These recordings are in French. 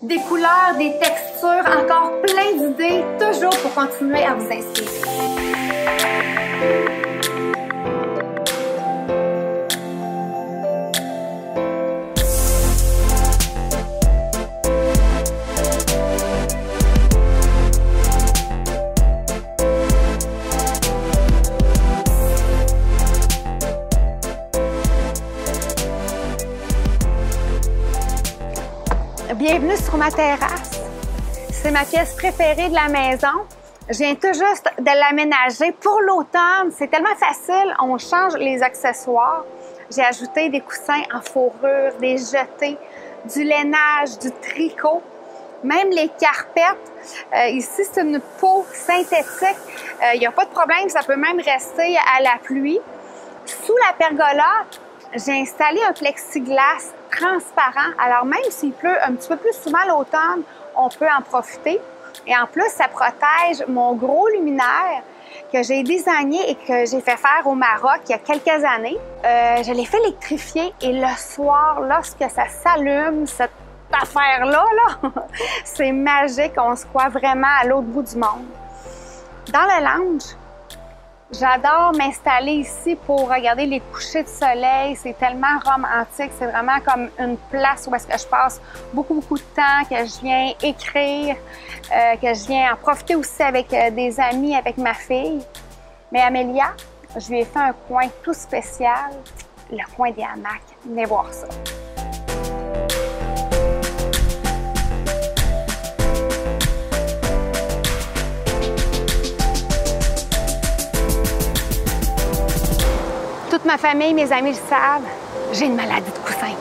Des couleurs, des textures, encore plein d'idées, toujours pour continuer à vous inspirer. Bienvenue sur ma terrasse. C'est ma pièce préférée de la maison. Je viens tout juste de l'aménager pour l'automne. C'est tellement facile, on change les accessoires. J'ai ajouté des coussins en fourrure, des jetés, du lainage, du tricot, même les carpettes. Ici, c'est une peau synthétique. Il n'y a pas de problème, ça peut même rester à la pluie. Sous la pergola, j'ai installé un plexiglas transparent. Alors même s'il pleut un petit peu plus souvent l'automne, on peut en profiter. Et en plus, ça protège mon gros luminaire que j'ai designé et que j'ai fait faire au Maroc il y a quelques années. Je l'ai fait électrifier et le soir, lorsque ça s'allume, cette affaire-là, c'est magique. On se croit vraiment à l'autre bout du monde. Dans le lounge, j'adore m'installer ici pour regarder les couchers de soleil. C'est tellement romantique. C'est vraiment comme une place où est-ce que je passe beaucoup de temps, que je viens écrire, que je viens en profiter aussi avec des amis, avec ma fille. Mais Amélia, je lui ai fait un coin tout spécial, le coin des hamacs. Venez voir ça. Toute ma famille, mes amis le savent, j'ai une maladie de coussin.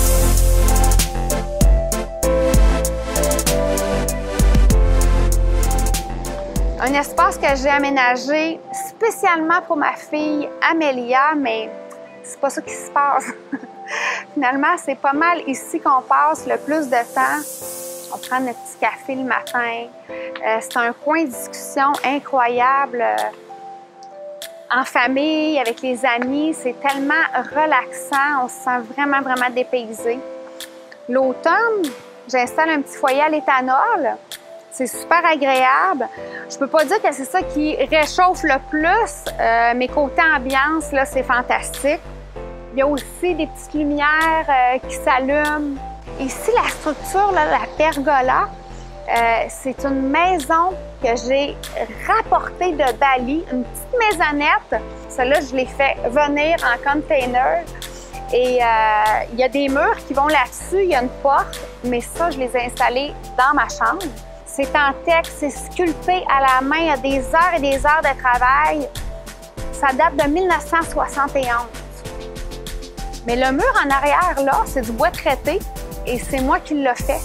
Un espace que j'ai aménagé spécialement pour ma fille Amélia, mais c'est pas ça qui se passe. Finalement, c'est pas mal ici qu'on passe le plus de temps. On prend notre petit café le matin. C'est un coin de discussion incroyable. En famille, avec les amis, c'est tellement relaxant, on se sent vraiment dépaysé. L'automne, j'installe un petit foyer à l'éthanol. C'est super agréable. Je peux pas dire que c'est ça qui réchauffe le plus, mais côté ambiance, là, c'est fantastique. Il y a aussi des petites lumières qui s'allument. Ici, la structure, là, la pergola, c'est une maison que j'ai rapportée de Bali, une petite maisonnette. Celle-là, je l'ai fait venir en container. Et il y a des murs qui vont là-dessus, il y a une porte, mais ça, je les ai installés dans ma chambre. C'est en texte, c'est sculpté à la main, il y a des heures et des heures de travail. Ça date de 1971. Mais le mur en arrière, là, c'est du bois traité et c'est moi qui l'ai fait.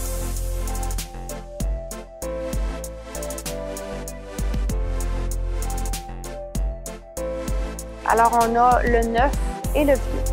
Alors, on a le neuf et le vieux.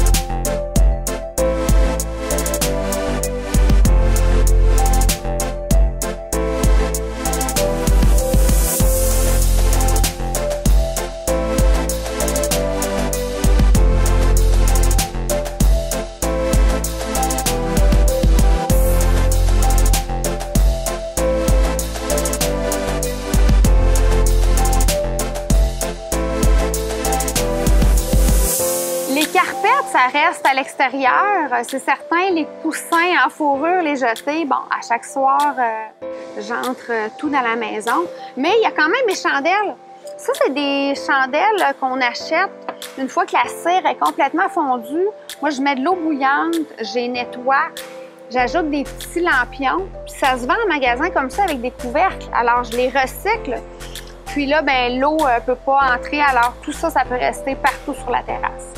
Ça reste à l'extérieur. C'est certain, les coussins en fourrure, les jetés, bon, à chaque soir, j'entre tout dans la maison. Mais il y a quand même mes chandelles. Ça, c'est des chandelles qu'on achète une fois que la cire est complètement fondue. Moi, je mets de l'eau bouillante, j'ai nettoie, j'ajoute des petits lampions. Puis ça se vend en magasin comme ça avec des couvercles. Alors, je les recycle. Puis là, ben l'eau ne peut pas entrer. Alors, tout ça, ça peut rester partout sur la terrasse.